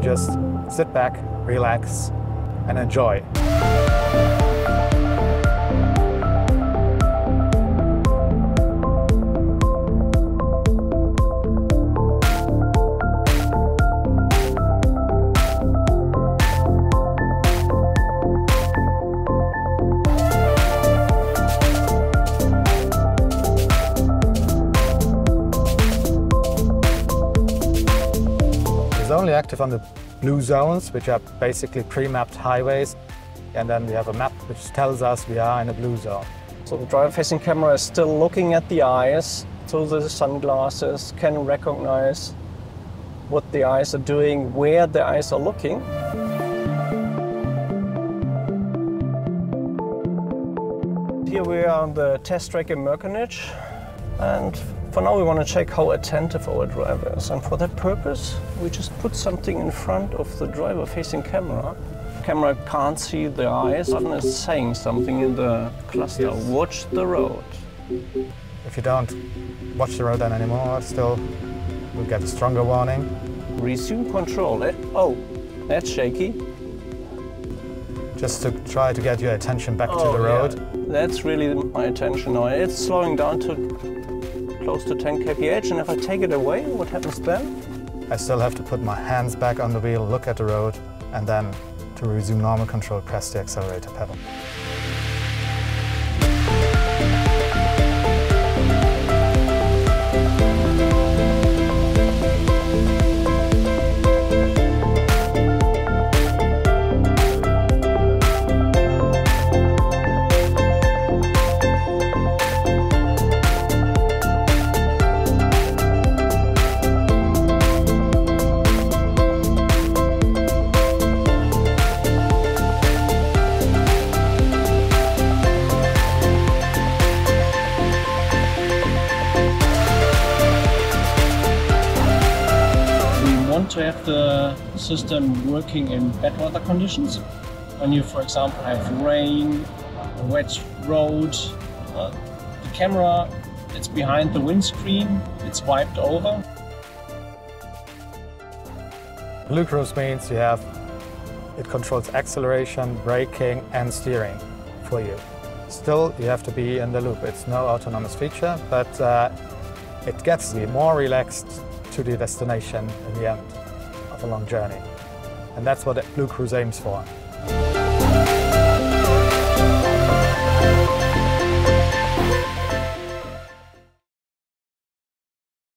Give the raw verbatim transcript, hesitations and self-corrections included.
just sit back, relax, and enjoy. It's only active on the blue zones, which are basically pre-mapped highways, and then we have a map which tells us we are in a blue zone. So the driver-facing camera is still looking at the eyes through the sunglasses, can recognize what the eyes are doing, where the eyes are looking. Here we are on the test track in Merkenich, and for now we want to check how attentive our driver is, and for that purpose we just put something in front of the driver-facing camera. The camera can't see the eyes and is saying something in the cluster. Watch the road. If you don't watch the road then anymore, still you'll get a stronger warning. Resume control. Oh, that's shaky. Just to try to get your attention back oh, to the road. Yeah. That's really my attention now. It's slowing down to close to ten K P H, and if I take it away, what happens then? I still have to put my hands back on the wheel, look at the road, and then to resume normal control, press the accelerator pedal. To have the system working in bad weather conditions. When you, for example, have rain, a wet road, uh, the camera, it's behind the windscreen, it's wiped over. BlueCruise means you have, it controls acceleration, braking and steering for you. Still, you have to be in the loop. It's no autonomous feature, but uh, it gets you more relaxed to the destination in the end of a long journey. And that's what BlueCruise aims for.